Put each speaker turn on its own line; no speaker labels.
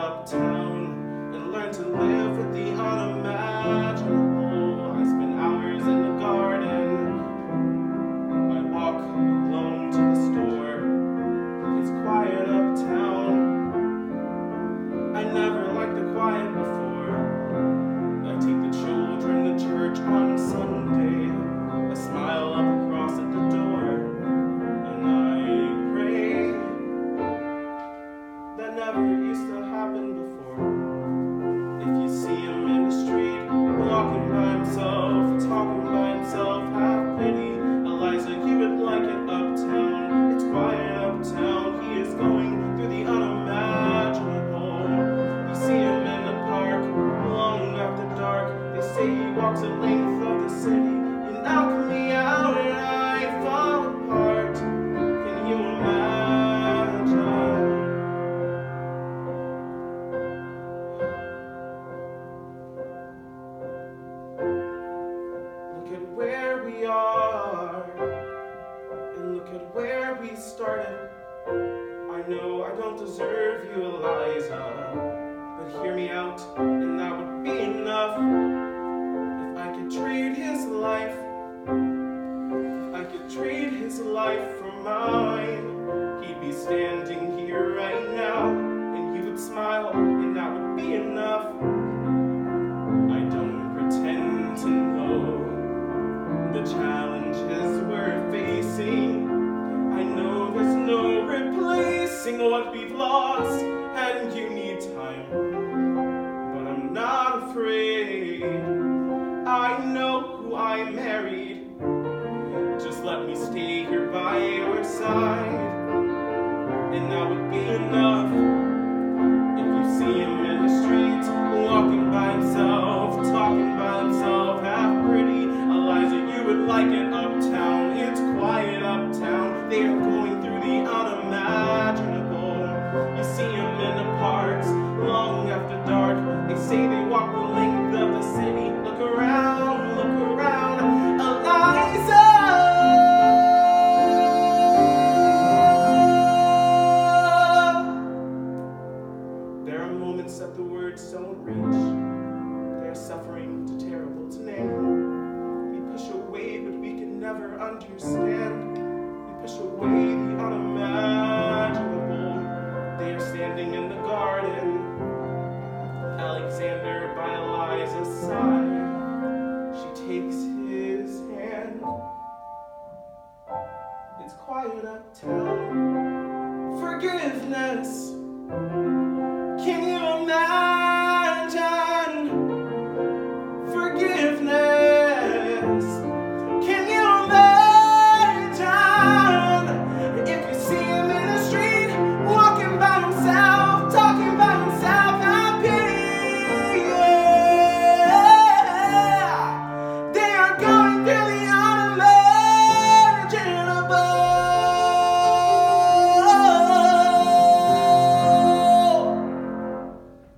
uptown and learn to live with the unimaginable. I spend hours in the garden. I walk alone to the store. It's quiet uptown. I never liked the quiet before. I take the children to church on Sunday. A smile up across at the door. And I pray. That never used to happen before. If you see him in the street, walking by himself, talking by himself, have pity. Eliza, you would like it uptown. It's quiet uptown. He is going through the unimaginable. You see him in the park, long after dark. They say he walks the length of the city. You knock me out and I fall apart. Can you imagine? Look at where we are, and look at where we started. I know I don't deserve you, Eliza, but hear me out, and that would be enough. If I could trade his life, if I could trade his life for mine, he'd be standing here right now, and he would smile, and that would be enough. I don't pretend to know the challenges we're facing. I know there's no replacing what we've lost, and you need time, but I'm not afraid. I know who I married. Just let me stay here by your side, and that would be enough. If you see him in the streets, walking by himself, talking by himself, half pretty, Eliza, you would like it uptown. It's quiet uptown. They are going through the unimaginable. You see him in the parks, long after dark. They say they walk the length of the city. Look around, Eliza. There are moments that the words don't reach. They're suffering too terrible to name. We push away what we can never understand. We push away the unimaginable. They are standing in the garden. Alexander by Eliza's side. She takes his hand. It's quiet uptown. Forgiveness.